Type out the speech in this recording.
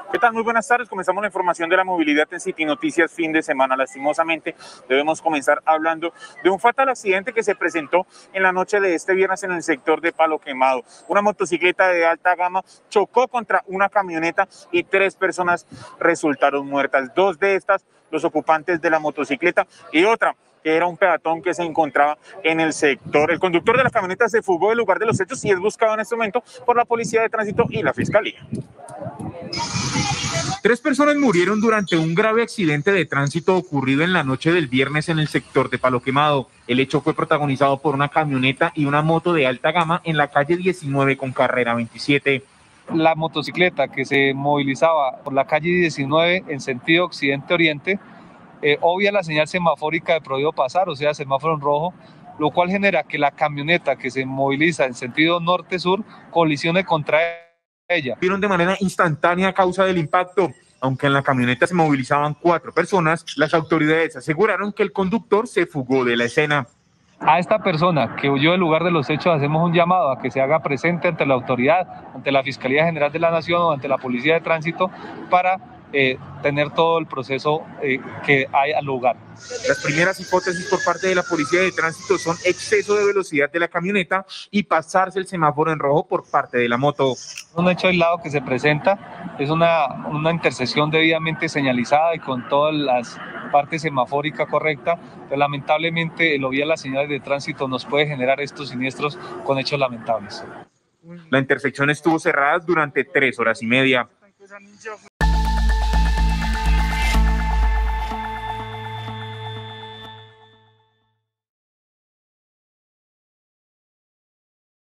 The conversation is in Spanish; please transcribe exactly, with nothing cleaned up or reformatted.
¿Qué tal? Muy buenas tardes. Comenzamos la información de la movilidad en City Noticias fin de semana. Lastimosamente, debemos comenzar hablando de un fatal accidente que se presentó en la noche de este viernes en el sector de Palo Quemado. Una motocicleta de alta gama chocó contra una camioneta y tres personas resultaron muertas. Dos de estas, los ocupantes de la motocicleta, y otra que era un peatón que se encontraba en el sector. El conductor de la camioneta se fugó del lugar de los hechos y es buscado en este momento por la Policía de Tránsito y la Fiscalía. Tres personas murieron durante un grave accidente de tránsito ocurrido en la noche del viernes en el sector de Palo Quemado. El hecho fue protagonizado por una camioneta y una moto de alta gama en la calle diecinueve con carrera veintisiete. La motocicleta que se movilizaba por la calle diecinueve en sentido occidente-oriente eh, obvia la señal semafórica de prohibido pasar, o sea, semáforo en rojo, lo cual genera que la camioneta que se moviliza en sentido norte-sur colisione contra ella. Vieron de manera instantánea a causa del impacto. Aunque en la camioneta se movilizaban cuatro personas, las autoridades aseguraron que el conductor se fugó de la escena. A esta persona que huyó del lugar de los hechos hacemos un llamado a que se haga presente ante la autoridad, ante la Fiscalía General de la Nación o ante la Policía de Tránsito para eh, tener todo el proceso eh, que hay al lugar. Las primeras hipótesis por parte de la Policía de Tránsito son exceso de velocidad de la camioneta y pasarse el semáforo en rojo por parte de la moto. Un hecho aislado que se presenta es una, una intersección debidamente señalizada y con todas las parte semafórica correcta, pero lamentablemente el obviar las señales de tránsito nos puede generar estos siniestros con hechos lamentables. La intersección estuvo cerrada durante tres horas y media.